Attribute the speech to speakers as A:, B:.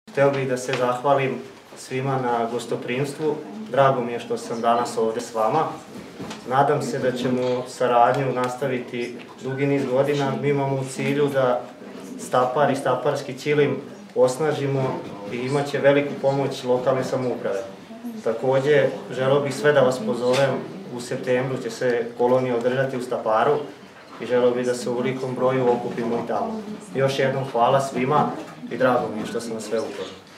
A: Htio bih da se zahvalim svima na gostoprimstvu. Drago mi je što sam danas ovdje s vama. Nadam se da ćemo saradnju nastaviti dugi niz godina. Mi imamo u cilju da Stapar i staparski ćilim osnažimo i imat će veliku pomoć lokalne samouprave. Također, želeo bih sve da vas pozovem, u septembru će se kolonija održati u Staparu i želeo bih da se u velikom broju okupimo i tamo. Još jednom hvala svima i drago mi je što sam vas sve upoznao.